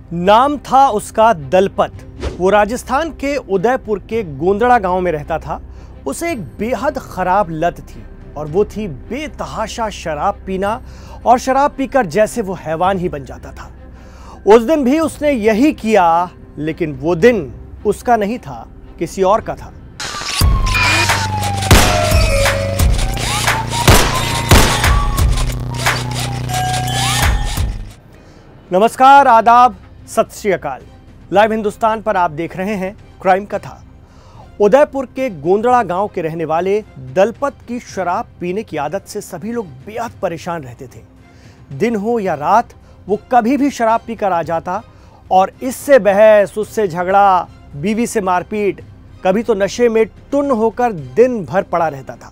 नाम था उसका दलपत। वो राजस्थान के उदयपुर के गोंदड़ा गांव में रहता था। उसे एक बेहद खराब लत थी और वो थी बेतहाशा शराब पीना, और शराब पीकर जैसे वो हैवान ही बन जाता था। उस दिन भी उसने यही किया, लेकिन वो दिन उसका नहीं था, किसी और का था। नमस्कार, आदाब, सत श्री अकाल। लाइव हिंदुस्तान पर आप देख रहे हैं क्राइम कथा। उदयपुर के गोंदड़ा गांव के रहने वाले दलपत की शराब पीने की आदत से सभी लोग बेहद परेशान रहते थे। दिन हो या रात, वो कभी भी शराब पीकर आ जाता और इससे बहस, उससे झगड़ा, बीवी से मारपीट, कभी तो नशे में टुन्न होकर दिन भर पड़ा रहता था।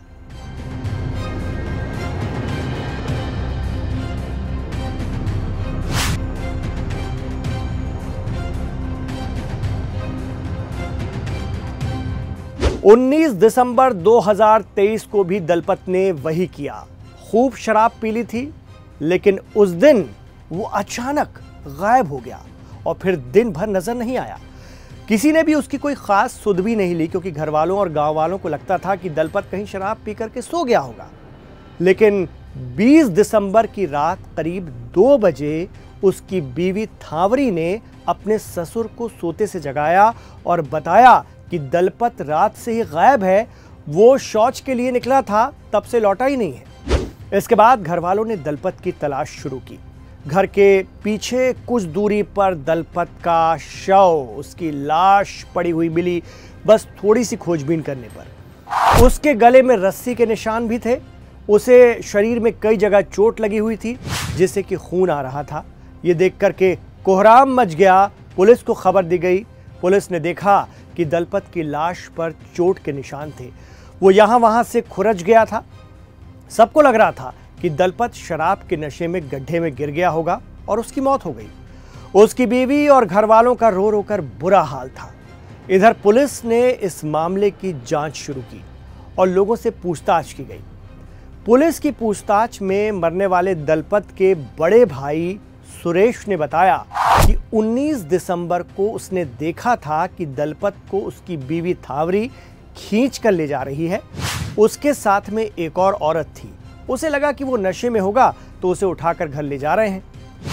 उन्नीस दिसंबर 2023 को भी दलपत ने वही किया। खूब शराब पी ली थी, लेकिन उस दिन वो अचानक गायब हो गया और फिर दिन भर नजर नहीं आया। किसी ने भी उसकी कोई खास सुध भी नहीं ली, क्योंकि घर वालों और गांव वालों को लगता था कि दलपत कहीं शराब पी करके सो गया होगा। लेकिन 20 दिसंबर की रात करीब 2 बजे उसकी बीवी थावरी ने अपने ससुर को सोते से जगाया और बताया कि दलपत रात से ही गायब है। वो शौच के लिए निकला था, तब से लौटा ही नहीं है। इसके बाद घर वालों ने दलपत की तलाश शुरू की। घर के पीछे कुछ दूरी पर दलपत का शव, उसकी लाश पड़ी हुई मिली, बस थोड़ी सी खोजबीन करने पर। उसके गले में रस्सी के निशान भी थे। उसे शरीर में कई जगह चोट लगी हुई थी, जिससे कि खून आ रहा था। ये देख करके कोहराम मच गया। पुलिस को खबर दी गई। पुलिस ने देखा कि दलपत की लाश पर चोट के निशान थे। वो यहां वहां से खुरच गया था। सबको लग रहा था कि दलपत शराब के नशे में गड्ढे में गिर गया होगा और उसकी मौत हो गई। उसकी बीवी और घर वालों का रो रो कर बुरा हाल था। इधर पुलिस ने इस मामले की जांच शुरू की और लोगों से पूछताछ की गई। पुलिस की पूछताछ में मरने वाले दलपत के बड़े भाई सुरेश ने बताया कि 19 दिसंबर को उसने देखा था कि दलपत को उसकी बीवी थावरी खींच कर ले जा रही है। उसके साथ में एक और औरत थी। उसे लगा कि वो नशे में होगा, तो उसे उठाकर घर ले जा रहे हैं।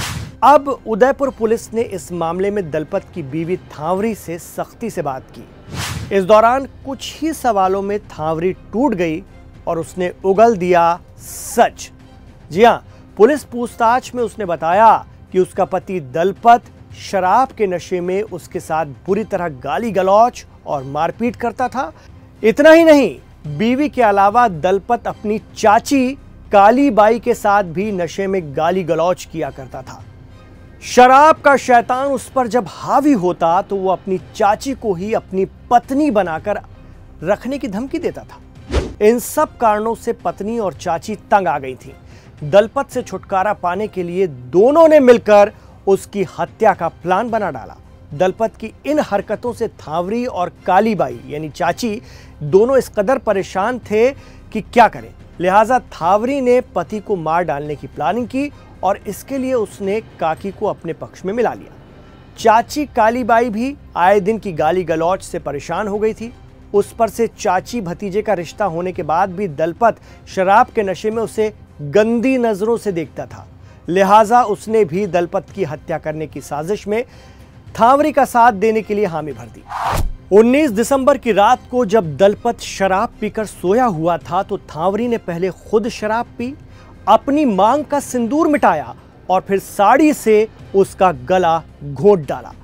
अब उदयपुर पुलिस ने इस मामले में दलपत की बीवी थावरी से सख्ती से बात की। इस दौरान कुछ ही सवालों में थावरी टूट गई और उसने उगल दिया सच। जी हाँ, पुलिस पूछताछ में उसने बताया कि उसका पति दलपत शराब के नशे में उसके साथ बुरी तरह गाली गलौज और मारपीट करता था। इतना ही नहीं, बीवी के अलावा दलपत अपनी चाची काली बाई के साथ भी नशे में गाली गलौज किया करता था। शराब का शैतान उस पर जब हावी होता तो वो अपनी चाची को ही अपनी पत्नी बनाकर रखने की धमकी देता था। इन सब कारणों से पत्नी और चाची तंग आ गई थी। दलपत से छुटकारा पाने के लिए दोनों ने मिलकर उसकी हत्या का प्लान बना डाला। दलपत की इन हरकतों से थावरी और कालीबाई यानी चाची दोनों इस कदर परेशान थे कि क्या करें। लिहाजा थावरी ने पति को मार डालने की प्लानिंग की और इसके लिए उसने काकी को अपने पक्ष में मिला लिया। चाची कालीबाई भी आए दिन की गाली गलौज से परेशान हो गई थी। उस पर से चाची भतीजे का रिश्ता होने के बाद भी दलपत शराब के नशे में उसे गंदी नजरों से देखता था। लिहाजा उसने भी दलपत की हत्या करने की साजिश में थावरी का साथ देने के लिए हामी भर दी। 19 दिसंबर की रात को जब दलपत शराब पीकर सोया हुआ था, तो थावरी ने पहले खुद शराब पी, अपनी मांग का सिंदूर मिटाया और फिर साड़ी से उसका गला घोंट डाला।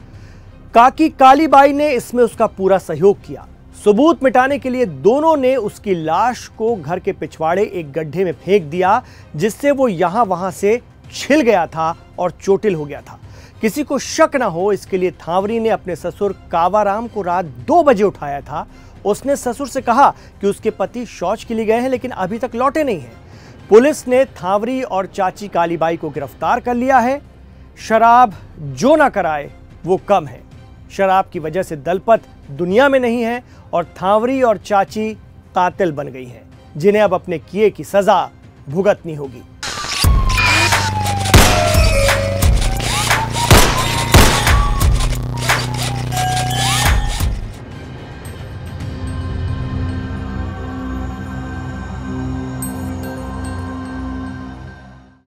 काकी कालीबाई ने इसमें उसका पूरा सहयोग किया। सबूत मिटाने के लिए दोनों ने उसकी लाश को घर के पिछवाड़े एक गड्ढे में फेंक दिया, जिससे वो यहां वहां से छिल गया था और चोटिल हो गया था। किसी को शक ना हो, इसके लिए थावरी ने अपने ससुर कावाराम को रात 2 बजे उठाया था। उसने ससुर से कहा कि उसके पति शौच के लिए गए हैं, लेकिन अभी तक लौटे नहीं हैं। पुलिस ने थावरी और चाची कालीबाई को गिरफ्तार कर लिया है। शराब जो ना कराए वो कम है। शराब की वजह से दलपत दुनिया में नहीं है और थावरी और चाची कातिल बन गई हैं, जिन्हें अब अपने किए की सजा भुगतनी होगी।